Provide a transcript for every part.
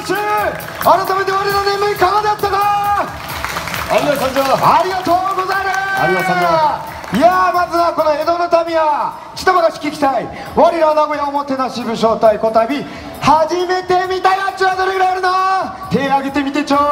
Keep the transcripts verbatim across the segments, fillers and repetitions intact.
し改めて我の年齢いかがだったか。 ありがとうございます。 ありがとうございます。 ありがとうございます。 いやー、まずはこの江戸の民は北話聞きたい我ら名古屋おもてなし武将隊小旅初めて見たやつはどれぐらいあるの。手挙げてみてちょー。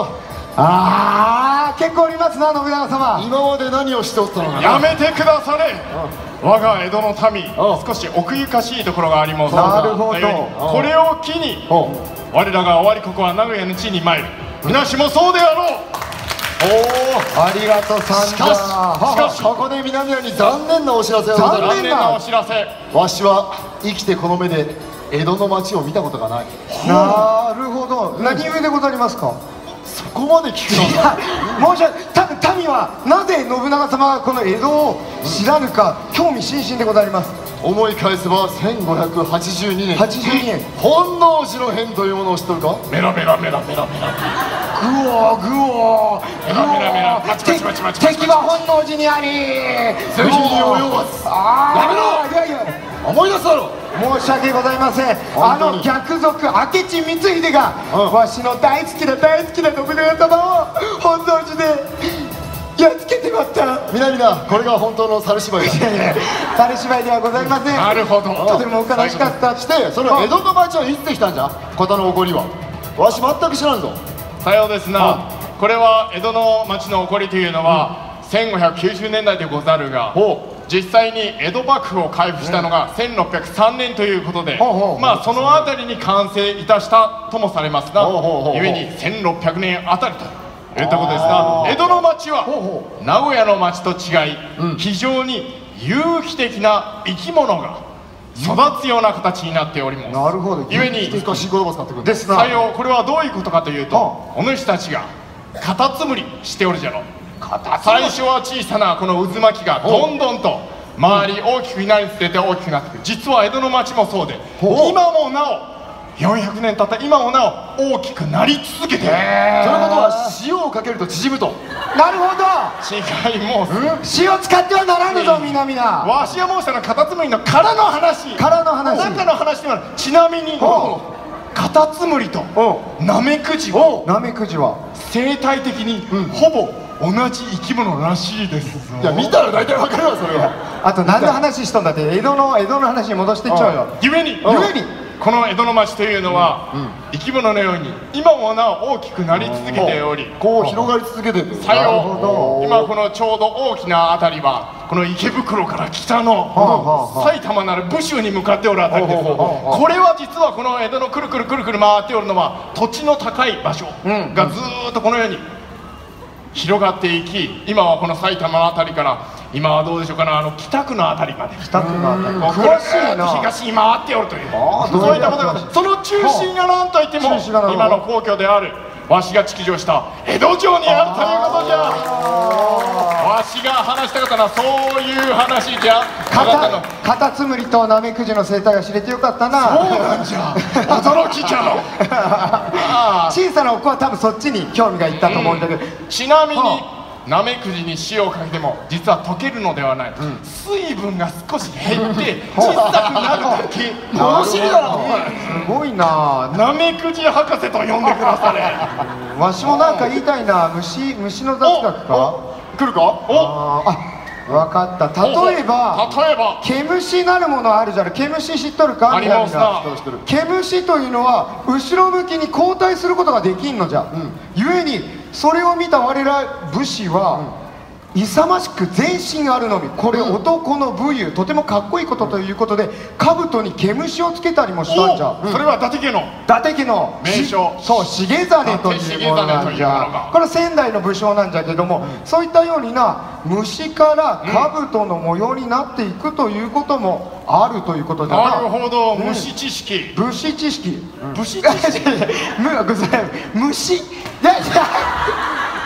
あー結構おりますな信長様。 今まで何をしておったのかな。 やめてくだされ。我が江戸の民少し奥ゆかしいところがあります。 なるほど。 これを機に我らが終わりここは名古屋の地に参る。皆しもそうであろう。 おお、ありがとうさんじゃ。 しかし、しかしここで南谷に残念なお知らせをございます。 残念なお知らせ。 わしは生きてこの目で江戸の町を見たことがない。 なるほど。何故でございますか。 そこまで聞くの。 いや、申し訳ない。多分民はなぜ信長様がこの江戸を知らぬか興味津々でございます。 思い返せばせんごひゃくはちじゅうにねんはちじゅうにねん本能寺の変というものを知っとるか。 メラメラメラメラメラグオーグオーメラメラメラパチパチパチパチパチ。 敵は本能寺にあり。 ぜひに及ばず。 やめろ。いやいや思い出すだろ。 申し訳ございません。あの逆賊明智光秀が、うん、わしの大好きな大好きな信長様を本能寺でやっつけてまった。 南田、これが本当の猿芝居だ。 いやいや猿芝居ではございません。 なるほど。 とてもお悲しかった。 してその江戸の町はいつできたんじゃ。事の起こりはわし全く知らんぞ。 さようですな。これは江戸の町の起こりというのは、うん、せんごひゃくきゅうじゅうねんだいでござるが、実際に江戸幕府を開府したのがせんろっぴゃくさんねんということで、まあその辺りに完成いたしたともされますな。ゆえにせんろっぴゃくねんあたりといったことですが、江戸の町は名古屋の町と違い、うん、非常に有機的な生き物が育つような形になっております。 なるほど。 ゆえに難しい言葉使ってくるですな。 さよう、これはどういうことかというと、お主たちがカタツムリしておるじゃろ。最初は小さなこの渦巻きがどんどんと周り大きくなりつれて大きくなってくる。実は江戸の町もそうで、今もなおよんひゃくねん経った今もなお大きくなり続けている。ということは塩をかけると縮むと。 なるほど。 違いも塩使ってはならぬぞ皆々。 わしが申したのはカタツムリの殻の話。 殻の話。 中の話ではちなみにカタツムリとナメクジはナメクジは生態的にほぼ同じ生き物らしいです。 いや見たら大体わかるわそれは。 あと何の話しとんだって。江戸の江戸の話に戻していっちゃうよ。 ゆえにゆえにこの江戸の町というのは、うんうん、生き物のように今もなお大きくなり続けており、 こう広がり続けてる。 さよう、今このちょうど大きな辺りはこの池袋から北の埼玉なる武州に向かっておる辺りです。これは実はこの江戸のくるくるくるくる回っておるのは土地の高い場所がずーっとこのように広がっていき、今はこの埼玉の辺りから今はどうでしょうかな、あの北区の辺りまで北区の辺り詳しいな。東に回っておるという、そういったことが、その中心が何といっても今の皇居であるわしが築城した江戸城にあるということじゃ。わしが話したかったのはそういう話じゃ。 カタツムリとナメクジの生態が知れてよかったな。 そうなんじゃ。驚きじゃろ。 小さなお子は多分そっちに興味がいったと思うんだけど、 ちなみにナメクジに塩をかけても実は溶けるのではない、うん、水分が少し減って小さくなるだけ。 楽しみだな。 すごいな。 ナメクジ博士と呼んでくだされ。 わしもなんか言いたいな。虫虫の雑学か来るか。 おあ分かった。例えば例えば毛虫なるものあるじゃん。毛虫知っとるか。 ありますな。 毛虫というのは後ろ向きに後退することができんのじゃ、うん、ゆえにそれを見た我ら武士は、うん、勇ましく全身あるのみ。これ、うん、男の武勇、とてもかっこいいことということで兜に毛虫をつけたりもしたんじゃ。 それは伊達家の伊達家の名称。 そう重実というものなんじゃ。これ仙台の武将なんじゃけども、うん、そういったようにな虫から兜の模様になっていくということもあるということだな。 なるほど、虫知識。 武士知識。 武士知識。 虫いやいや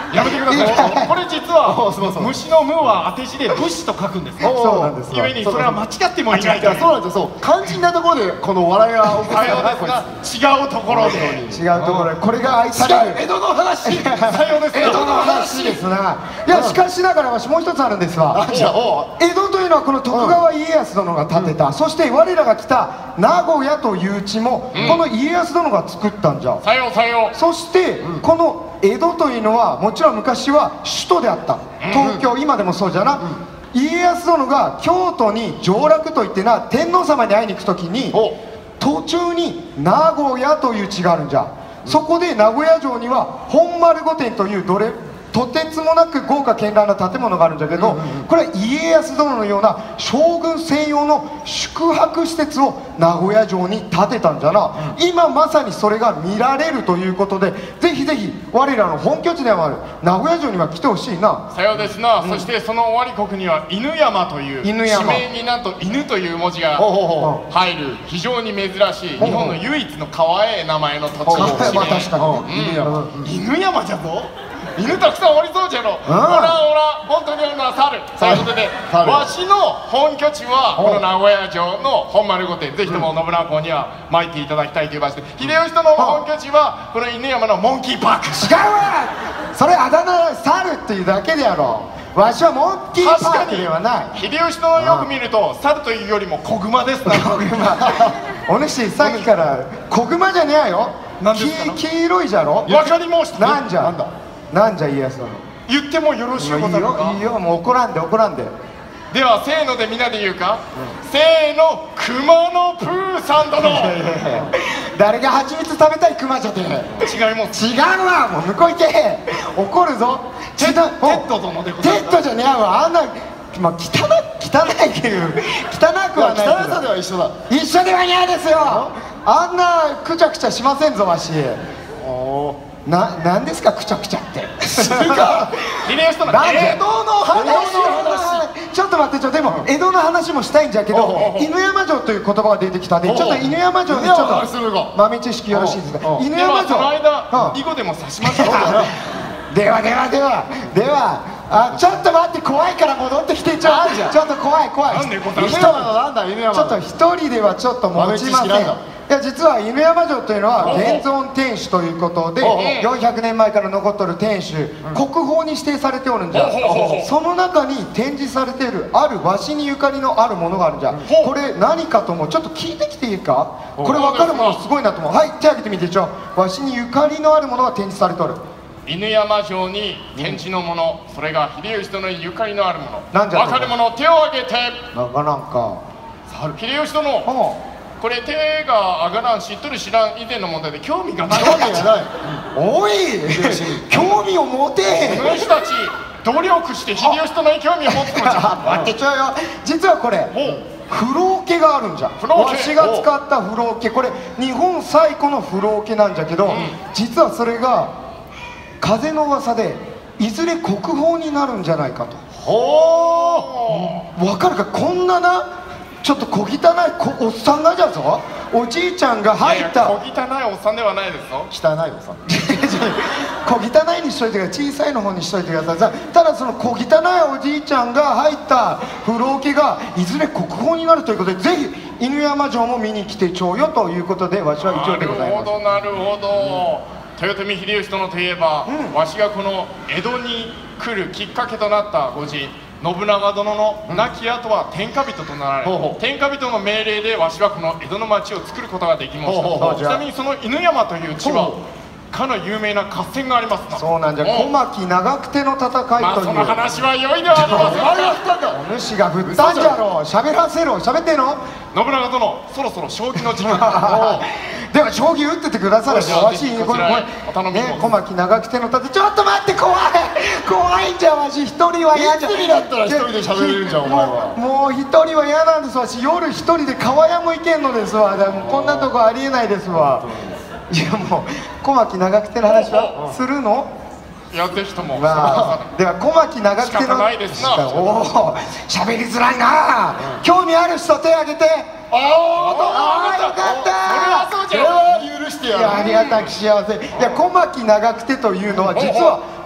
やめてください。これ実はすいません虫の無は当て字で武士と書くんですよ。 そうなんですよ。 ゆえにそれは間違ってもいないいやそうなんですよ。そう肝心なところでこの笑いが起こさようですが違うところで違うところでこれが愛される江戸の話。 さようです江戸の話ですな。いやしかしながらわしもう一つあるんですわ。 あじゃあおう江戸というのはこの徳川家康殿が建てた、そして我らが来た名古屋という地もこの家康殿が作ったんじゃ。 さようさよう。 そしてこの江戸というのはもちろん昔は首都であった。東京、今でもそうじゃな。家康殿が京都に上洛といってな天皇様に会いに行く時に途中に名古屋という地があるんじゃ。そこで名古屋城には本丸御殿というどれとてつもなく豪華絢爛な建物があるんだけど、これは家康殿のような将軍専用の宿泊施設を名古屋城に建てたんじゃな。今まさにそれが見られるということで、ぜひぜひ我らの本拠地でもある名古屋城には来てほしいな。 さようですな。そしてその終わり国には犬山という犬山地名になんと犬という文字がほうほうほ入る非常に珍しい日本の唯一の可愛い名前の土地まあ確かうんに犬山犬山じゃぞ。犬たくさんおりそうじゃろ。ほらほら本当におるのは猿ということで、 猿わしの本拠地はこの名古屋城の本丸御殿、ぜひとも信長公には参っていただきたいという場所で、秀吉との本拠地はこの犬山のモンキーパーク。 違うわ、それあだ名猿っていうだけでやろ。わしはモンキーパークではない。 秀吉とよく見ると猿というよりも子熊ですな。 子熊お主さっきから子熊じゃねえよ。 何ですか黄黄色いじゃろ。 わかり申した。 なんじゃなんだなんじゃ家康殿。 言ってもよろしいいいござるか。 よいいよ、もう怒らんで怒らんで。 ではせーのでみんなで言うか、せーの熊野プーさん殿。 誰が蜂蜜食べたい熊じゃて。 違います。 違うわ、もう向こう行け。怒るぞ。 テッテッテッド殿でござるテッドじゃねえわ、あんなまあ汚い汚いけど汚くはないけど汚さでは一緒だ。 一緒ではないですよ。あんなくちゃくちゃしませんぞわし。な、なんですかくちゃくちゃって秀吉とのなんじゃ江戸の話。 ちょっと待って、ちょっとでも江戸の話もしたいんじゃけど、 おうおうおう犬山城という言葉が出てきたんで、 おうちょっと犬山城でちょ犬山の話っするかと豆知識よろしいですか。 おうおう犬ではその山城間うん囲碁でも指しましょう。 ではではではでは、あ、ちょっと待って、怖いから戻ってきて。ちょなんじゃちょっと怖い怖い。 なんでござる犬山のなんだ犬山ちょっと一人ではちょっと持ちません。 豆知識なんだいや実は犬山城というのはほうほう現存天守ということでほうほうよんひゃくねんまえから残っとる天守、国宝に指定されておるんじゃ。 ほうほうほうほうその中に展示されているあるわしにゆかりのあるものがあるんじゃ。 ほうこれ何かともちょっと聞いてきていいか。 ほうこれ分かるものすごいなと思う。はい、手挙げてみてちょ。わしにゆかりのあるものが展示されておる。 犬山城に展示のもの、それが秀吉とのゆかりのあるもの。 なんじゃ分かるもの手を挙げて。 なかなか秀吉とのうんこれ手が上がらん、知っとる知らん以前の問題で興味がない。 興味がない。 おい興味を持て。 私たち努力して秀吉との興味を持つのじゃ。 待ってちょよ。実はこれほう風呂桶があるんじゃ。 風呂桶わしが使った風呂桶、これ日本最古の風呂桶なんじゃけど、実はそれが風の噂でいずれ国宝になるんじゃないかと。 ほわかるか。こんななちょっと小汚いこおっさんがじゃぞ、おじいちゃんが入ったいやいや小汚いおっさんではないですぞ。 ー汚いのさ。 小汚いにしといてください。小さいの方にしといてください。さただその小汚いおじいちゃんが入った風呂桶がいずれ国宝になるということで、ぜひ犬山城も見に来てちょうよということで、わしは以上でございます。 なるほどなるほど、豊臣秀吉殿といえば、 うんわしがこの江戸に来るきっかけとなったご人信長殿の亡き後は天下人となられ、 ほうほう天下人の命令でわしはこの江戸の町を作ることができました。 ほうほうほうちなみにその犬山という地はほかの有名な合戦がありますな。 そうなんじゃ。 お小牧長久手の戦いというまあその話は良いではありませんあれやか。 ったんだ。 お主が振ったんじゃろう。喋らせろ。喋ってんの。 信長殿そろそろ将棋の時間。 では将棋打っててください。 じゃあわしぜひこちらへお頼み申すね、小牧長久手の戦い。ちょっと待って、怖い怖いんじゃ。わし一人は嫌じゃ。 いつになったら一人で喋れるんじゃんお前は。 もうもう一人は嫌なんですわし。夜一人で川屋も行けんのですわ。だからもうこんなとこありえないですわ。いやもう小牧長久手の話はするの。 いやぜひとも、 まあ、では小牧長久手の仕方ないですな。 おお喋りづらいな。興味ある人手挙げて。 あああーよかったそれはそうじゃん。 これは許していややる。 ありがたき幸せ。いや小牧長久手というのは実は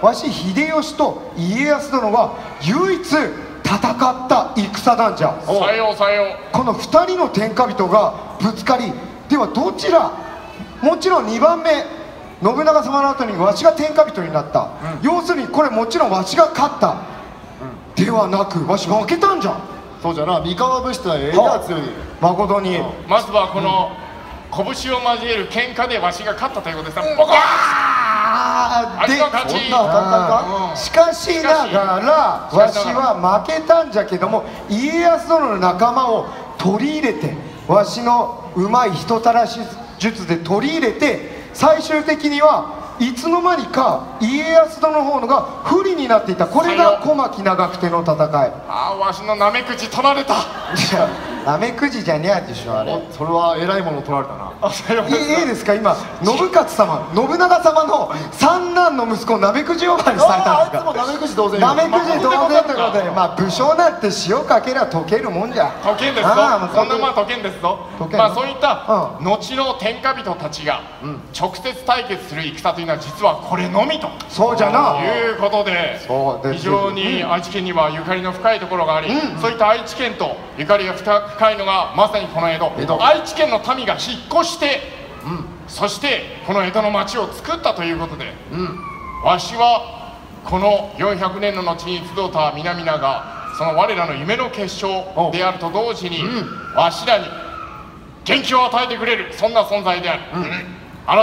わし秀吉と家康殿は唯一戦った戦なんじゃ。 さようさよう。 このふたりの天下人がぶつかり、ではどちら、もちろんにばんめ信長様の後にわしが天下人になった、うん、要するにこれもちろんわしが勝った、うん、ではなくわし負けたんじゃ。 そうじゃな、三河武士とはええや強い。 誠に、うん、 まずはこの、うん、拳を交える喧嘩でわしが勝ったということですな。ボコッ、あで、 そんな簡単か。しかしながらわしは負けたんじゃけども、家康殿の仲間を取り入れて、わしのうまい人たらし術で取り入れて、最終的にはいつの間にか家康殿の方のが不利になっていた。これが小牧長久手の戦い。 ああ、わしのなめくじ取られた。 なめくじじゃねえでしょあれ。 それは偉いもの取られたな。 いいいですか、今信勝様、信長様の三男の息子をなめくじ呼ばわりされたんですか。 あいつもなめくじ同然。 なめくじ同然ということで、まあ武将なんて塩かけりゃ溶けるもんじゃ。 溶けんですぞ。そんなまあ溶けんですぞ。まあそういった後の天下人たちが直接対決する戦というのは実はこれのみと。 そうじゃな。 いうことで、非常に愛知県にはゆかりの深いところがあり、そういった愛知県とゆかりが深いのがまさにこの江戸。愛知県の民が引っ越して、うん、そしてこの江戸の町を作ったということで、うん、わしはこのよんひゃくねんの後に集った皆々がその我らの夢の結晶であると同時に、うん、わしらに元気を与えてくれるそんな存在である、うん、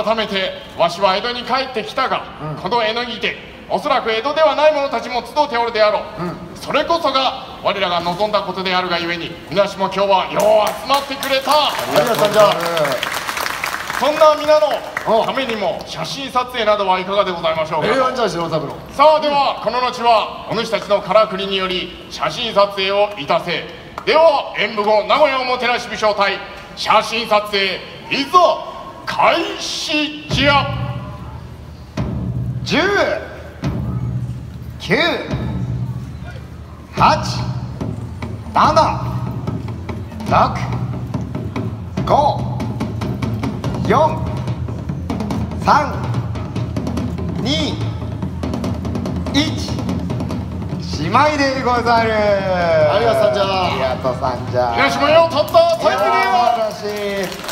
改めてわしは江戸に帰ってきたが、うん、この江戸にておそらく江戸ではない者たちも集っておるであろう、うん、それこそが我らが望んだことであるがゆえに、皆しも今日はよう集まってくれた。ありがとうございます。 そんな皆のためにも写真撮影などはいかがでございましょうか。 平安じゃ白三郎。 さあではこの後はお主たちのからくりにより写真撮影をいたせ。では演武後名古屋おもてなし武将隊写真撮影いざ開始じゃ。 じゅうきゅうはちななろくごよんさんにいちしまいでござる。 ありがとうさんじゃ。 ありがとうさんじゃ。 皆さんもようたったタイムで素晴らしい。